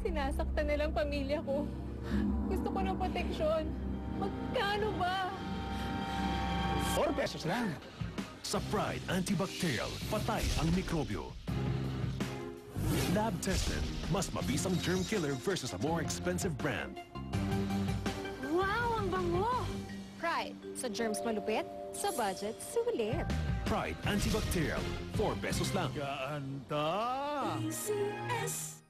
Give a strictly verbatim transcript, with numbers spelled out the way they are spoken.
Sinasaktan nilang pamilya ko. Gusto ko ng proteksyon. Magkano ba? four pesos lang. Sa Pride Antibacterial, patay ang mikrobyo. Lab-tested, mas mabisang germ killer versus a more expensive brand. Wow, ang bango! Pride, sa germs malupit, sa budget sulit. Pride Antibacterial, four pesos lang. Gaan-da! A C S